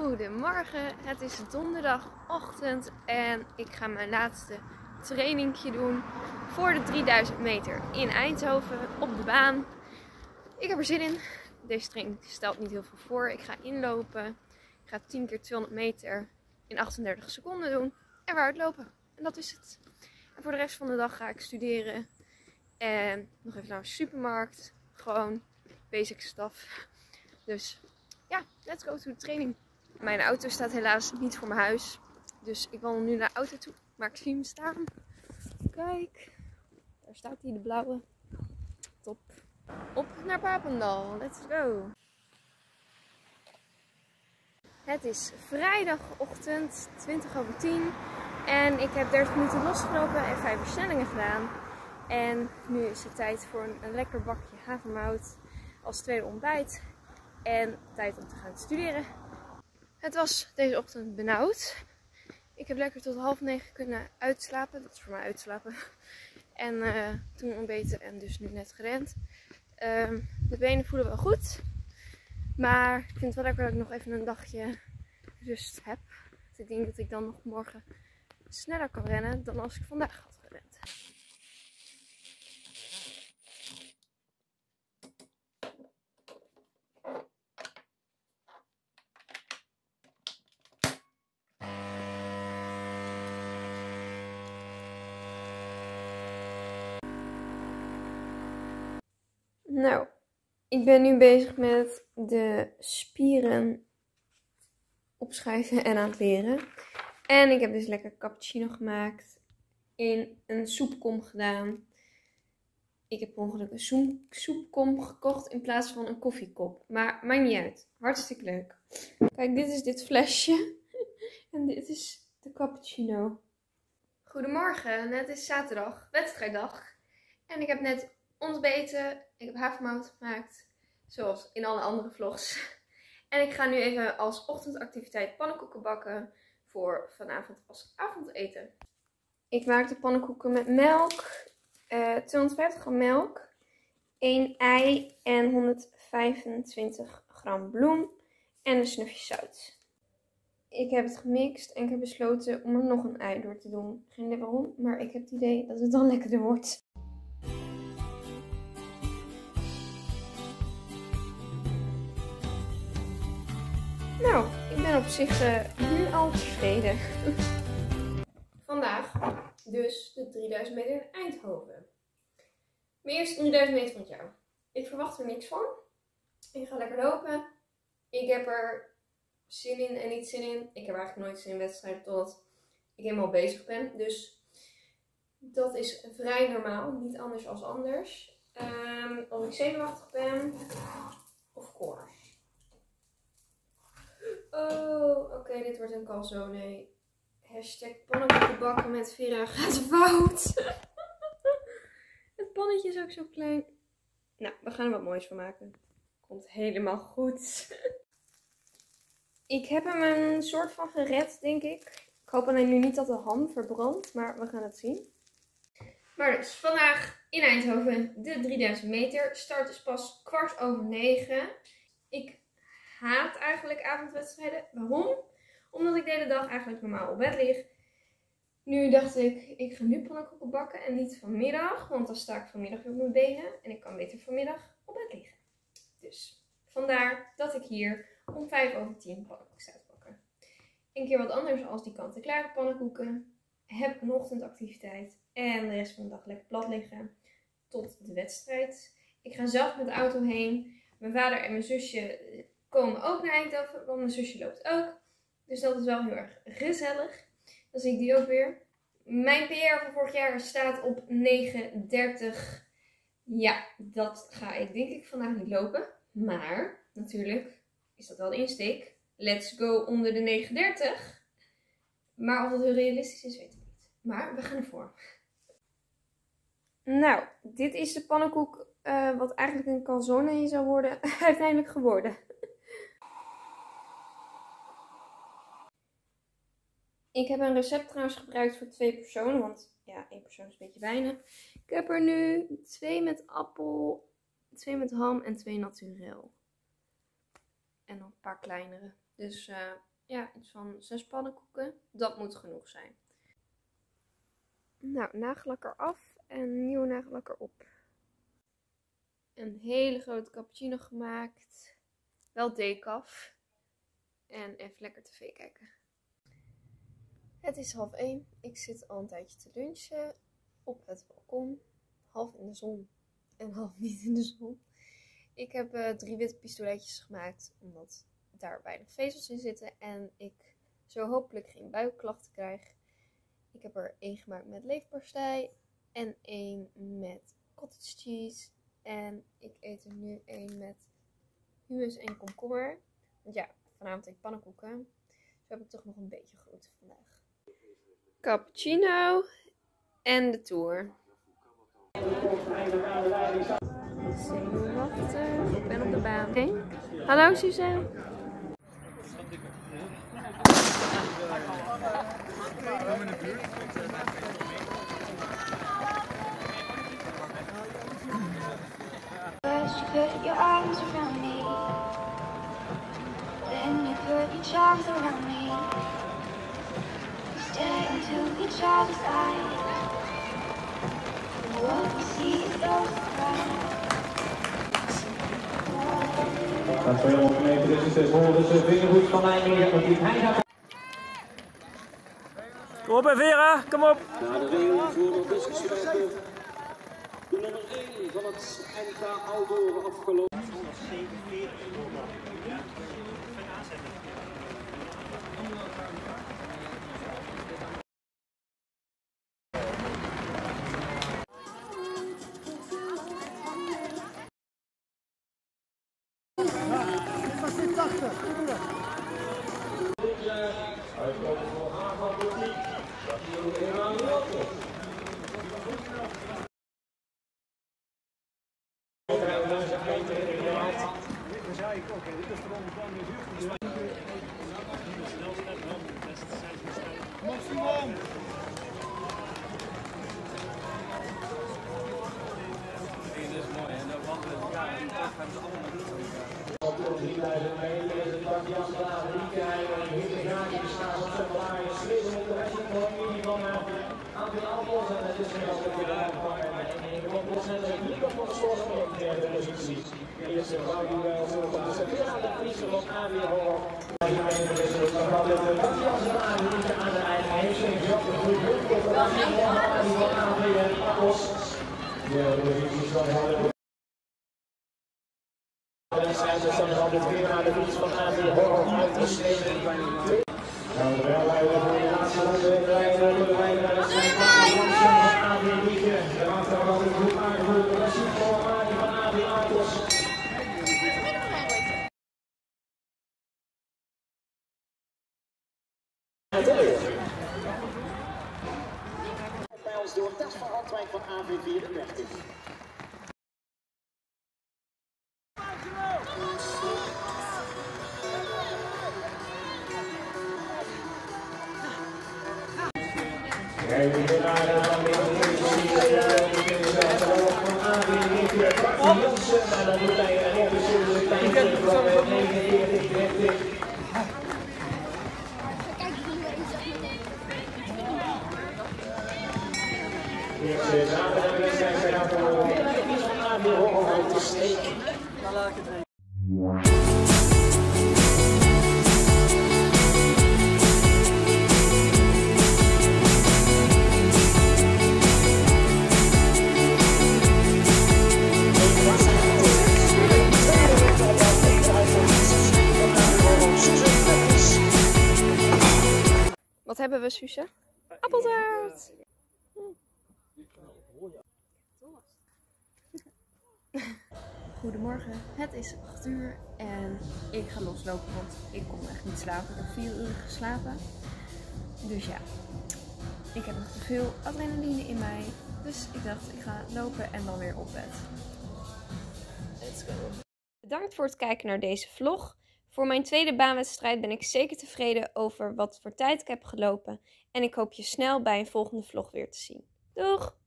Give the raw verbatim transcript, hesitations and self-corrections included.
Goedemorgen, het is donderdagochtend en ik ga mijn laatste trainingje doen voor de drieduizend meter in Eindhoven op de baan. Ik heb er zin in. Deze training stelt niet heel veel voor. Ik ga inlopen. Ik ga tien keer tweehonderd meter in achtendertig seconden doen en weer uitlopen. En dat is het. En voor de rest van de dag ga ik studeren en nog even naar een supermarkt. Gewoon basic stuff. Dus ja, let's go to de training. Mijn auto staat helaas niet voor mijn huis. Dus ik wandel nu naar de auto toe. Maar ik zie hem staan. Kijk. Daar staat hij, de blauwe. Top. Op naar Papendal. Let's go. Het is vrijdagochtend, twintig over tien. En ik heb dertig minuten losgelopen en vijf versnellingen gedaan. En nu is het tijd voor een, een lekker bakje havermout als tweede ontbijt. En tijd om te gaan studeren. Het was deze ochtend benauwd. Ik heb lekker tot half negen kunnen uitslapen. Dat is voor mij uitslapen. En uh, toen ontbeten en dus nu net gerend. Um, de benen voelen wel goed. Maar ik vind het wel lekker dat ik nog even een dagje rust heb. Dus ik denk dat ik dan nog morgen sneller kan rennen dan als ik vandaag had gerend. Nou, ik ben nu bezig met de spieren opschrijven en aan het leren. En ik heb dus lekker cappuccino gemaakt. In een soepkom gedaan. Ik heb per ongeluk een soepkom gekocht in plaats van een koffiekop. Maar maakt niet uit. Hartstikke leuk. Kijk, dit is dit flesje. En dit is de cappuccino. Goedemorgen, het is zaterdag, wedstrijddag. En ik heb net ontbeten. Ik heb havermout gemaakt. Zoals in alle andere vlogs. En ik ga nu even als ochtendactiviteit pannenkoeken bakken. Voor vanavond als avondeten. Ik maak de pannenkoeken met melk. Uh, tweehonderdvijftig gram melk. één ei en honderdvijfentwintig gram bloem. En een snufje zout. Ik heb het gemixt en ik heb besloten om er nog een ei door te doen. Geen idee waarom, maar ik heb het idee dat het dan lekkerder wordt. Nou, ik ben op zich uh, nu al tevreden. Vandaag dus de drieduizend meter in Eindhoven. Mijn eerste drieduizend meter van het jaar. Ik verwacht er niks van. Ik ga lekker lopen. Ik heb er zin in en niet zin in. Ik heb eigenlijk nooit zin in wedstrijden totdat ik helemaal bezig ben. Dus dat is vrij normaal. Niet anders als anders. Um, als ik zenuwachtig ben. Of course. Oh, oké, okay, dit wordt een calzone. Hashtag pannenkoeken bakken met Vera gaat fout. Het pannetje is ook zo klein. Nou, we gaan er wat moois van maken. Komt helemaal goed. Ik heb hem een soort van gered, denk ik. Ik hoop alleen nu niet dat de ham verbrandt, maar we gaan het zien. Maar dus, vandaag in Eindhoven de drieduizend meter. Start is pas kwart over negen. Ik haat eigenlijk avondwedstrijden. Waarom? Omdat ik de hele dag eigenlijk normaal op bed lig. Nu dacht ik, ik ga nu pannenkoeken bakken en niet vanmiddag. Want dan sta ik vanmiddag weer op mijn benen. En ik kan beter vanmiddag op bed liggen. Dus vandaar dat ik hier om vijf over tien pannenkoeken sta te bakken. Een keer wat anders als die kant-en-klare pannenkoeken. Heb een ochtendactiviteit. En de rest van de dag lekker plat liggen. Tot de wedstrijd. Ik ga zelf met de auto heen. Mijn vader en mijn zusje komen ook naar Eindhoven. Want mijn zusje loopt ook. Dus dat is wel heel erg gezellig. Dan zie ik die ook weer. Mijn P R van vorig jaar staat op negen dertig. Ja, dat ga ik denk ik vandaag niet lopen. Maar natuurlijk is dat wel de insteek. Let's go onder de negen dertig. Maar of dat heel realistisch is, weet ik niet. Maar we gaan ervoor. Nou, dit is de pannenkoek uh, wat eigenlijk een calzone zou worden. Uiteindelijk geworden. Ik heb een recept trouwens gebruikt voor twee personen, want ja, één persoon is een beetje weinig. Ik heb er nu twee met appel, twee met ham en twee naturel. En nog een paar kleinere. Dus uh, ja, iets van zes pannenkoeken. Dat moet genoeg zijn. Nou, nagellakker af en nieuwe nagellakker op. Een hele grote cappuccino gemaakt. Wel decaf. En even lekker tv kijken. Het is half één. Ik zit al een tijdje te lunchen op het balkon. Half in de zon en half niet in de zon. Ik heb uh, drie witte pistoletjes gemaakt, omdat daar weinig vezels in zitten. En ik zo hopelijk geen buikklachten krijg. Ik heb er één gemaakt met leverpastei en één met cottage cheese. En ik eet er nu één met hummus en komkommer. Want ja, vanavond eet ik pannenkoeken. Dus heb ik toch nog een beetje groente vandaag. Cappuccino en de tour. Zenuwachtig. Ik ben op de baan. Okay. Hallo Suzanne. First you put your arms around me, then you put your charms around me. We stare into each other's eyes, and what we see is those cries. Dat tweehonderd meter is het zeshonderdste vingerhoed van Nijmegen. Kom op, Vera, kom op! Na de regel voor de discusiewerker. De nummer één van het N K Outdoor afgelopen. drieduizend meter, de pak Jan Klaas, Riekijn, Hitte Gaatjes, Schaas op zijn blaadjes, Slissen op de rest van de familie van Anton Albos. En het is weer als een keer aanpakken. En in de procent is Nico van de Sors op de derde positie. Eerste Woudi wel voor de Sevilla, de Friese van A B Hoor. Dan gaat het de pak Jan Klaas, Riekijn aan de eigen heemsing. Jop de goede hulp op de dag van A B en Appels. De posities van de en zijn ze dan altijd weer naar de fiets van A B Horror uitgesneden. Nou, de welleider voor de laatste ronde in de lijn over de lijn naar de strijd van A B Rieke. Daarachter had het goed aangevoerd door de Siep van Mani van A B Artos. Pijls door Tess van Antwijk van A B vierendertig. Kijk, de winnaar van de van A B Jansen, maar dan doet hij een onbezoekelijk tijdje van negenenveertig dertig. Eerste zaterdag wedstrijd bij de van A B Horror uit de steek. Wat hebben we, Suze? Appeltaart! Goedemorgen, het is acht uur en ik ga loslopen, want ik kon echt niet slapen. Ik heb vier uur geslapen. Dus ja, ik heb nog te veel adrenaline in mij. Dus ik dacht, ik ga lopen en dan weer op bed. Let's go. Bedankt voor het kijken naar deze vlog. Voor mijn tweede baanwedstrijd ben ik zeker tevreden over wat voor tijd ik heb gelopen. En ik hoop je snel bij een volgende vlog weer te zien. Doeg!